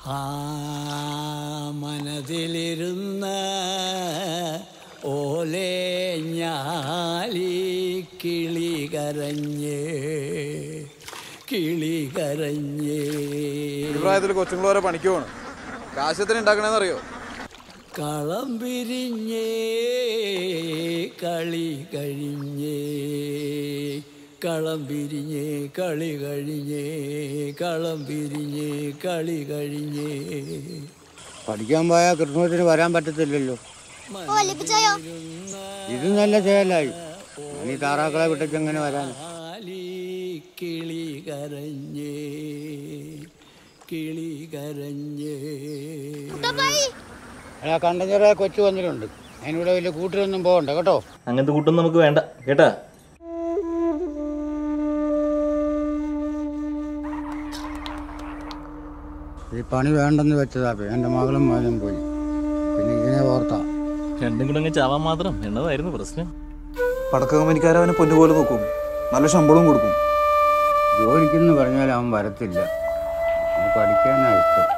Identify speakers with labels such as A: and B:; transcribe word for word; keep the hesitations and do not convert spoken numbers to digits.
A: ആ മനതിലിരുന്ന ഓലേ ഞാലി കിളി കരഞ്ഞേ കിളി കരഞ്ഞേ.
B: പ്രായത്തിൽ കൊച്ചുങ്ങൾ വരെ പണിക്ക് പോകണം. കാശത്തിന് ഉണ്ടാക്കണേന്നറിയോ?
A: കളം പിരിഞ്ഞേ കളി കഴിഞ്ഞേ കളം പിരിഞ്ഞേ കളി കഴിഞ്ഞേ കളം പിരിഞ്ഞേ കളി കഴിഞ്ഞേ.
C: പഠിക്കാൻ പോയാൽ കൃഷ്ണത്തിന് വരാൻ പറ്റത്തില്ലല്ലോ. ഇത് നല്ല ചെയ്യലായി. ഇനി താറാക്കളെ വിട്ടേക്ക് എങ്ങനെ വരാൻ?
A: കിളി കരഞ്ഞേ കിളി കരഞ്ഞേ.
C: അല്ല കണ്ടഞ്ഞറെ കൊച്ചു വന്നിട്ടുണ്ട്. അതിനിവിടെ വലിയ കൂട്ടിലൊന്നും പോകണ്ട കേട്ടോ.
D: അങ്ങനത്തെ കൂട്ടൊന്നും നമുക്ക് വേണ്ട കേട്ടാ.
C: ഈ പണി വേണ്ടെന്ന് വെച്ചതാ. എൻ്റെ മകളും മകനും പോയി. പിന്നെ ഇതിനെ ഓർത്താ
D: രണ്ടും കൂടെ അങ്ങ് ചാവാൻ മാത്രം എന്നതായിരുന്നു പ്രശ്നം.
B: പടക്ക കമ്പനിക്കാരവനെ പൊന്നുപോലെ നോക്കും, നല്ല ശമ്പളവും കൊടുക്കും.
C: ജോലിക്കെന്ന് പറഞ്ഞാൽ അവൻ വരത്തില്ല. പഠിക്കാനാ ഇഷ്ടം.